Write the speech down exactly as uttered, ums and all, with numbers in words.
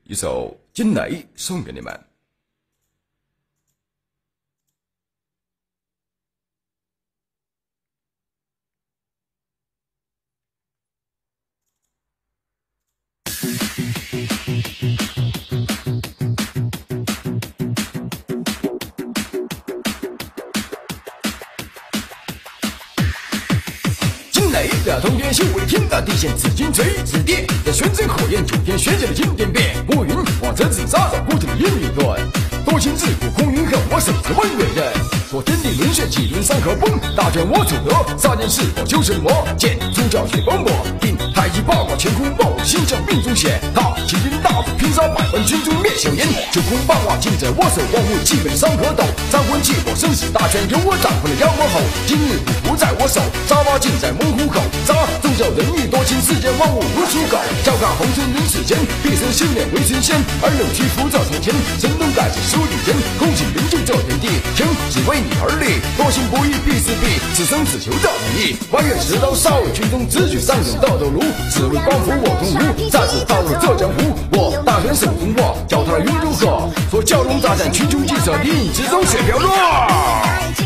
一首《惊雷》送给你们。惊雷的通天修为，天大地陷，紫金锤紫电的玄真火焰，九天玄剑的经典变。乌云往车子杀上，孤城烟雨乱。多情自古空云恨，我手持万月刃。说天地沦陷，几轮山河崩。大权我主得，杀剑是否修神魔？剑出教血崩我，定太极八卦乾坤爆，心将命中显。他齐天大祖拼杀百万军中灭硝烟。九空八卦尽在我手，万物气北山河斗。三魂七魄生死大权由我掌控了妖魔吼。今日不不在我手，杀伐尽在猛虎口。杀众教仁义多情，世间万物如刍狗。教看红尘人世间，毕生修炼为神仙。而冷屈浮躁从前，神农盖世书顶天。空气灵就这天地，天只为你而立。多行不义必自毙，此生只求造无益。花月持刀杀为群中，只许上勇斗斗炉。只为光复我东吴，再次踏入这江湖。我大权手中握，脚踏云如鹤。说蛟龙大战群雄计策，一影之中血飘落。